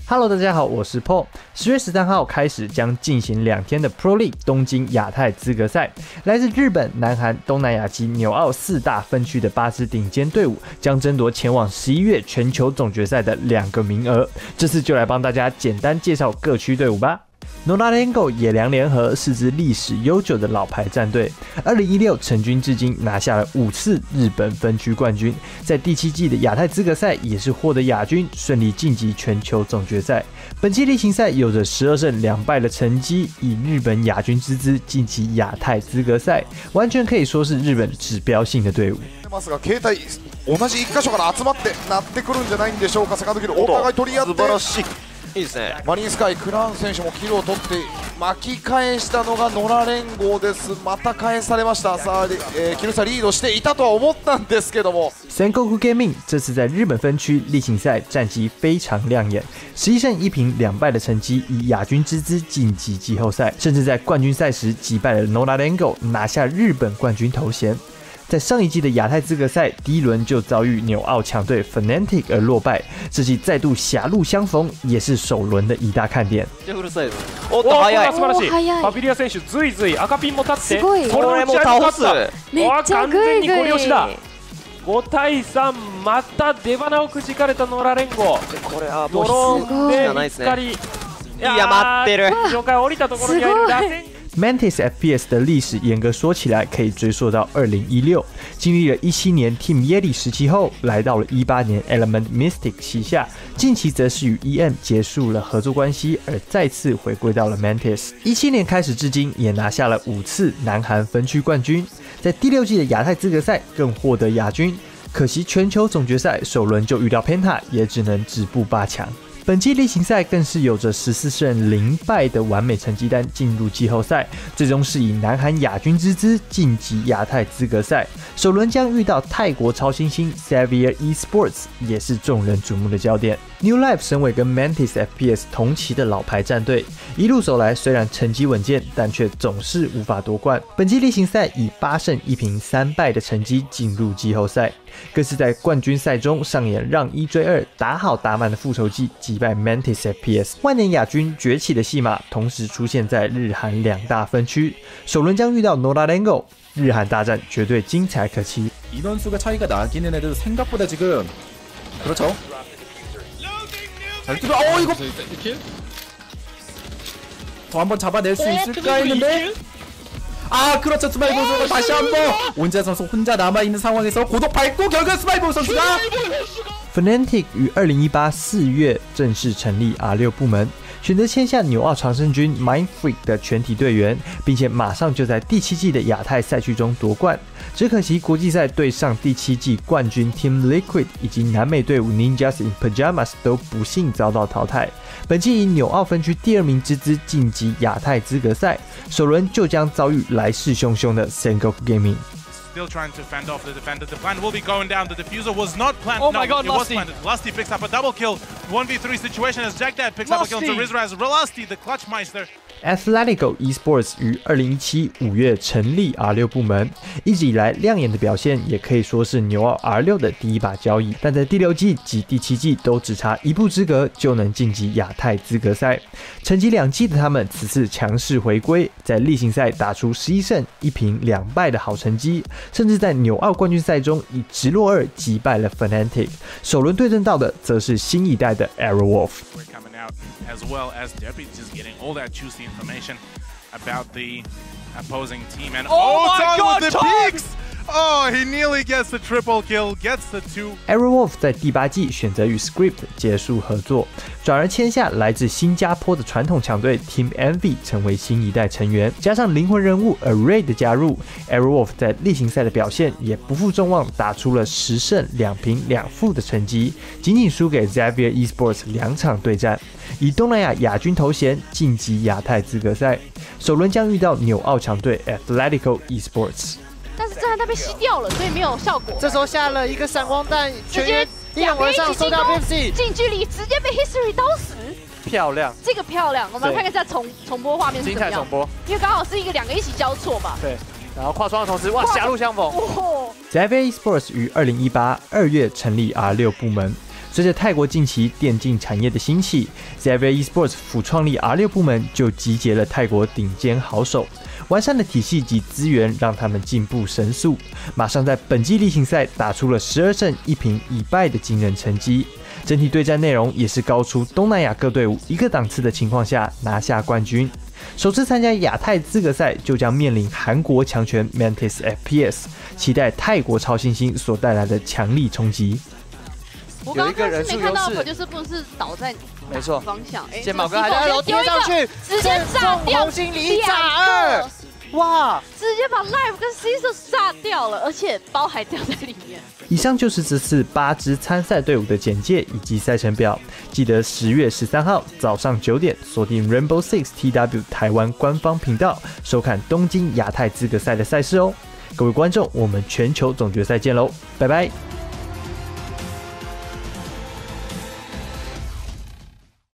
Hello， 大家好，我是 Paul。10月13号开始将进行2天的 Pro League 东京亚太资格赛，来自日本、南韩、东南亚及纽澳4大分区的8支顶尖队伍将争夺前往11月全球总决赛的2个名额。这次就来帮大家简单介绍各区队伍吧。Noralengo 野良联合是支历史悠久的老牌战队，2016成军至今拿下了5次日本分区冠军，在第7季的亚太资格赛也是获得亚军，顺利晋级全球总决赛。本期例行赛有着12胜2败的成绩，以日本亚军之姿晋级亚太资格赛，完全可以说是日本指標性的隊伍。 携帯同じ1箇所から集まってなってくるんじゃないんでしょうか。セカンドキルお互い取り合って。素晴らしい。いいですね。マリンスカイクラウン選手もキルを取って巻き返したのが野良連合です。また返されました。さあ、キル差リードしていたとは思ったんですけども。 Sengoku Gaming 这次在日本分区例行赛战绩非常亮眼，11胜1平2败的成绩，以亚军之姿晋级季后赛，甚至在冠军赛时击败了 Noralengo， 拿下日本冠军头衔。在上一季的亚太资格赛第1轮就遭遇纽澳强队 Fnatic 而落败，这季再度狭路相逢，也是首轮的一大看点。 おっと早い。素晴らしい。ファビリア選手ずいずい赤ピンも立って、これも倒す。完全にゴリ押しだ。5対3、また出花をくじかれた野良連合。これはもうドローンで光。いや待ってる。上階降りたところにある打線。 Mantis FPS 的历史严格说起来可以追溯到2016，经历了17年 Team Yeti 时期后，来到了18年 Element Mystic 旗下，近期则是与 EM 结束了合作关系，而再次回归到了 Mantis。17年开始至今，也拿下了5次南韩分区冠军，在第6季的亚太资格赛更获得亚军。可惜全球总决赛首轮就遇到 Penta， 也只能止步8强。本季例行赛更是有着14胜0败的完美成绩单进入季后赛，最终是以南韩亚军之姿晋级亚太资格赛。首轮将遇到泰国超新星 Xavier Esports， 也是众人瞩目的焦点。New Life 身为跟 Mantis FPS 同期的老牌战队，一路走来虽然成绩稳健，但却总是无法夺冠。本季例行赛以8胜1平3败的成绩进入季后赛，更是在冠军赛中上演让1追2、打好打满的复仇记，击败 Mantis FPS。万年亚军崛起的戏码同时出现在日韩2大分区，首轮将遇到 Noralengo， 日韩大战绝对精彩可期。 인원수가 차이가 나기는 해도 생각보다 지금 그렇죠. 잘 뚫어. 이거 더 한번 잡아낼 수 있을까 했는데 그렇죠. 스마이볼 선수가 다시 한번 온재 선수 혼자 남아있는 상황에서 고독 밟고 결국 스마이볼 선수가 Fnatic 于2018 4月正式成立 R6 部门，选择签下纽澳常胜军 Mindfreak 的全体队员，并且马上就在第7季的亚太赛区中夺冠。只可惜国际赛对上第7季冠军 Team Liquid 以及南美队伍 Ninjas in Pajamas 都不幸遭到淘汰。本季以纽澳分区第2名之姿晋级亚太资格赛，首轮就将遭遇来势汹汹的 Sengoku Gaming。 Still trying to fend off the defender. The plan will be going down. The diffuser was not planted. Oh my God, it was planted. Lusty picks up a double kill. 1v3 situation as Jackdad picks up a kill to Rizraz. Lusty, the Clutchmeister. Athletico Esports 于2017 5月成立 R6 部门，一直以来亮眼的表现也可以说是纽澳 R6 的第一把交椅，但在第6季及第7季都只差1步之隔就能晋级亚太资格赛。沉寂2季的他们此次强势回归，在例行赛打出11胜1平2败的好成绩，甚至在纽澳冠军赛中以直落2击败了 Fnatic。首轮对阵到的则是新一代的 Aerowolf。 As well as Debbie just getting all that juicy information about the opposing team. And my God, with the peaks! Oh, he nearly gets the triple kill, gets the 2. Aerowolf 在第8季选择与 Script 结束合作，转而签下来自新加坡的传统强队 Team Envy 成为新一代成员，加上灵魂人物 Array 的加入 ，Aerowolf 在例行赛的表现也不负众望，打出了10胜2平2负的成绩，仅仅输给 Xavier Esports 2场对战，以东南亚亚军头衔晋级亚太资格赛。首轮将遇到纽澳强队 Athletico Esports。 但是震撼弹被吸掉了，所以没有效果。 这时候下了一个闪光弹，全员一拥而上，收掉 Pepsi， 近距离直接被 History 刀死， 漂亮， 这个漂亮。我们看一下重播画面是怎么样， 精彩重播， 因为刚好是2个一起交错嘛。 对，然后跨窗的同时，哇，狭路相逢。 Xavier Esports 于2018 2月成立 R6 部门。 随着泰国近期电竞产业的兴起 ，Xavier Esports 辅创立 R6 部门就集结了泰国顶尖好手，完善的体系及资源让他们进步神速，马上在本季例行赛打出了12胜1平1败的惊人成绩。整体对战内容也是高出东南亚各队伍一个档次的情况下拿下冠军。首次参加亚太资格赛就将面临韩国强权 Mantis FPS， 期待泰国超新星所带来的强力冲击。 我刚刚是没看到，就是不是倒在没错方向， 肩膀跟还在楼贴上去， 直接炸掉， 红心里炸2，哇！ 直接把 Live 跟 Caesar 炸掉了，而且包还掉在里面。 以上就是这次8支参赛队伍的简介以及赛程表，记得10月13号早上9点锁定 Rainbow Six TW 台湾官方频道，收看东京亚太资格赛的赛事哦。各位观众，我们全球总决赛见喽，拜拜。